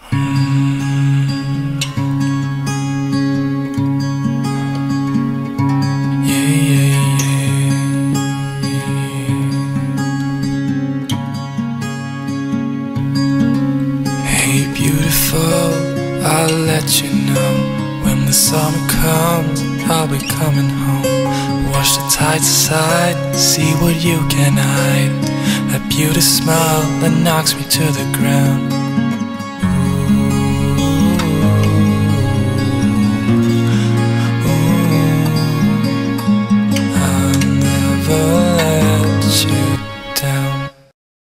Hey beautiful, I'll let you know when the summer comes, I'll be coming home. Wash the tides aside, see what you can hide. That beauty smile that knocks me to the ground.